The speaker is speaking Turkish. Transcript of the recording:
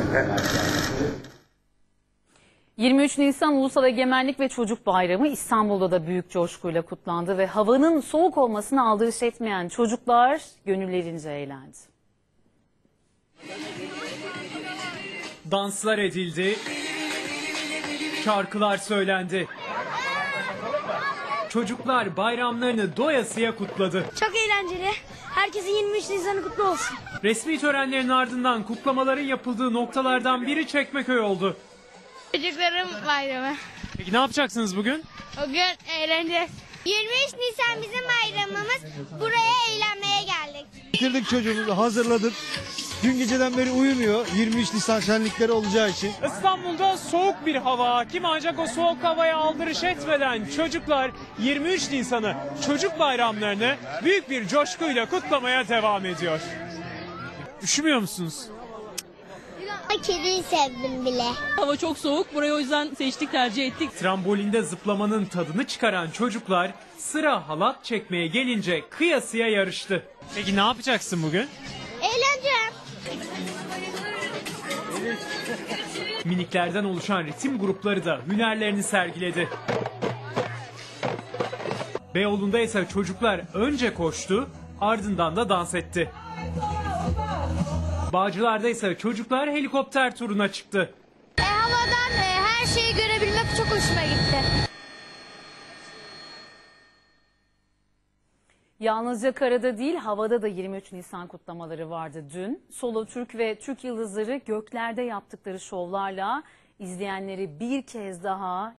23 Nisan Ulusal Egemenlik ve Çocuk Bayramı İstanbul'da da büyük coşkuyla kutlandı ve havanın soğuk olmasına aldırış etmeyen çocuklar gönüllerince eğlendi. Danslar edildi, şarkılar söylendi. Çocuklar bayramlarını doyasıya kutladı. Çok eğlenceli. Herkesin 23 Nisan'ı kutlu olsun. Resmi törenlerin ardından kutlamaların yapıldığı noktalardan biri Çekmeköy oldu. Çocukların bayramı. Peki ne yapacaksınız bugün? Bugün eğleneceğiz. 23 Nisan bizim bayramımız. Buraya eğlenmeye geldik. Bitirdik, çocuğumuzu hazırladık. Dün geceden beri uyumuyor. 23 Nisan şenlikleri olacağı için. İstanbul'da soğuk bir hava hakim, ancak o soğuk havaya aldırış etmeden çocuklar 23 Nisan'ı, çocuk bayramlarını büyük bir coşkuyla kutlamaya devam ediyor. Üşümüyor musunuz? Kediyi sevdim bile. Hava çok soğuk. Burayı o yüzden seçtik, tercih ettik. Trambolinde zıplamanın tadını çıkaran çocuklar sıra halat çekmeye gelince kıyasıya yarıştı. Peki ne yapacaksın bugün? Eğleneceğim. Miniklerden oluşan ritim grupları da hünerlerini sergiledi. Beyoğlu'nda ise çocuklar önce koştu, ardından da dans etti. Bağcılar'da ise çocuklar helikopter turuna çıktı. Havadan her şeyi görebilmek çok hoşuma gitti. Yalnızca karada değil, havada da 23 Nisan kutlamaları vardı dün. Solo Türk ve Türk Yıldızları göklerde yaptıkları şovlarla izleyenleri bir kez daha